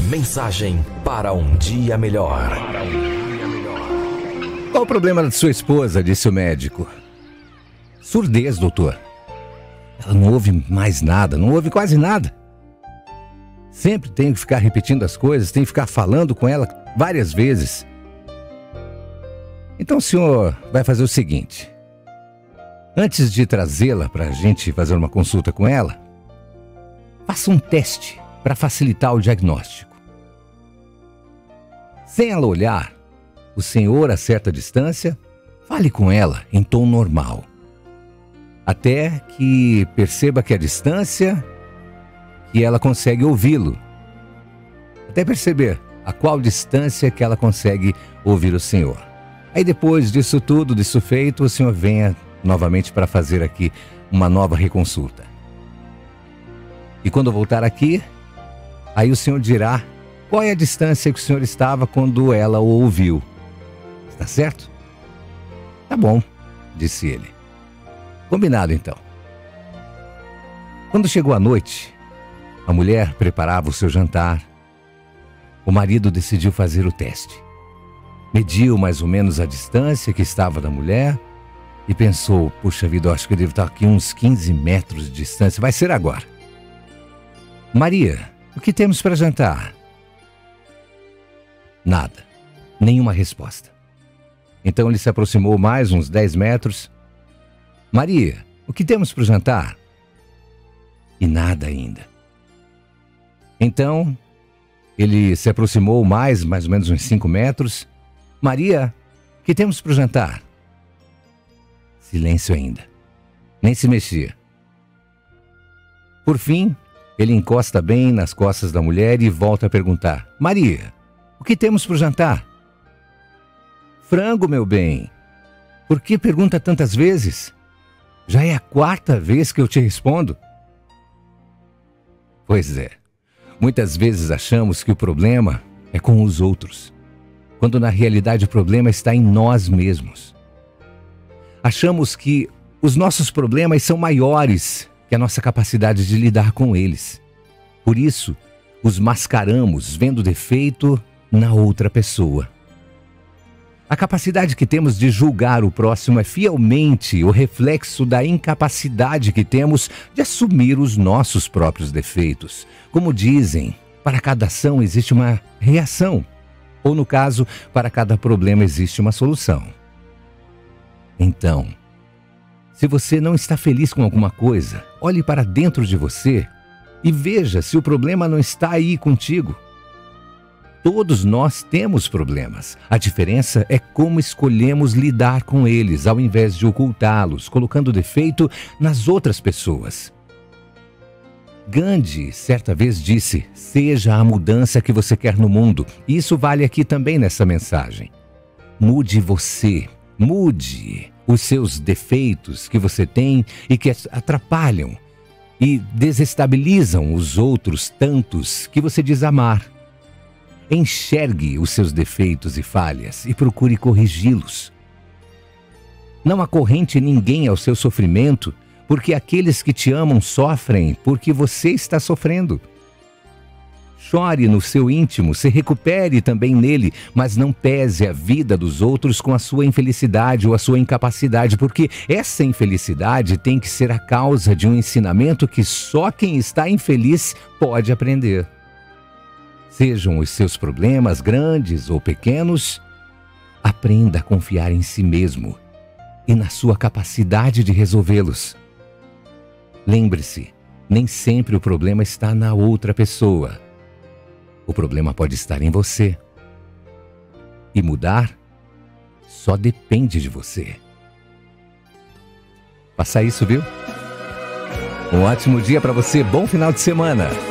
Mensagem para um dia melhor. Qual o problema de sua esposa? Disse o médico. Surdez, doutor. Ela não ouve mais nada, não ouve quase nada. Sempre tenho que ficar repetindo as coisas, tenho que ficar falando com ela várias vezes. Então o senhor vai fazer o seguinte. Antes de trazê-la para a gente fazer uma consulta com ela, faça um teste para facilitar o diagnóstico. Sem ela olhar, o senhor, a certa distância, fale com ela em tom normal. Até que perceba que a distância, que ela consegue ouvi-lo. Até perceber a qual distância que ela consegue ouvir o senhor. Aí depois disso tudo, disso feito, o senhor venha novamente para fazer aqui uma nova reconsulta. E quando voltar aqui, aí o senhor dirá qual é a distância que o senhor estava quando ela o ouviu. Está certo? Tá bom, disse ele. Combinado então. Quando chegou a noite, a mulher preparava o seu jantar. O marido decidiu fazer o teste. Mediu mais ou menos a distância que estava da mulher e pensou, puxa vida, eu acho que eu devo estar aqui uns 15 metros de distância, vai ser agora. Maria, o que temos para jantar? Nada, nenhuma resposta. Então ele se aproximou mais uns 10 metros. Maria, o que temos para o jantar? E nada ainda. Então ele se aproximou mais ou menos uns 5 metros. Maria, o que temos para o jantar? Silêncio ainda. Nem se mexia. Por fim, ele encosta bem nas costas da mulher e volta a perguntar. Maria, o que temos para o jantar? Frango, meu bem. Por que pergunta tantas vezes? Já é a 4ª vez que eu te respondo. Pois é. Muitas vezes achamos que o problema é com os outros, quando na realidade o problema está em nós mesmos. Achamos que os nossos problemas são maiores que a nossa capacidade de lidar com eles. Por isso, os mascaramos vendo defeito na outra pessoa. A capacidade que temos de julgar o próximo é fielmente o reflexo da incapacidade que temos de assumir os nossos próprios defeitos. Como dizem, para cada ação existe uma reação. Ou, no caso, para cada problema existe uma solução. Então, se você não está feliz com alguma coisa, olhe para dentro de você e veja se o problema não está aí contigo. Todos nós temos problemas. A diferença é como escolhemos lidar com eles, ao invés de ocultá-los, colocando defeito nas outras pessoas. Gandhi, certa vez, disse, seja a mudança que você quer no mundo. E isso vale aqui também nessa mensagem. Mude você. Mude os seus defeitos que você tem e que atrapalham e desestabilizam os outros tantos que você diz amar. Enxergue os seus defeitos e falhas e procure corrigi-los. Não acorrente ninguém ao seu sofrimento, porque aqueles que te amam sofrem porque você está sofrendo. Chore no seu íntimo, se recupere também nele, mas não pese a vida dos outros com a sua infelicidade ou a sua incapacidade, porque essa infelicidade tem que ser a causa de um ensinamento que só quem está infeliz pode aprender. Sejam os seus problemas grandes ou pequenos, aprenda a confiar em si mesmo e na sua capacidade de resolvê-los. Lembre-se, nem sempre o problema está na outra pessoa. O problema pode estar em você. E mudar só depende de você. Faça isso, viu? Um ótimo dia para você, bom final de semana.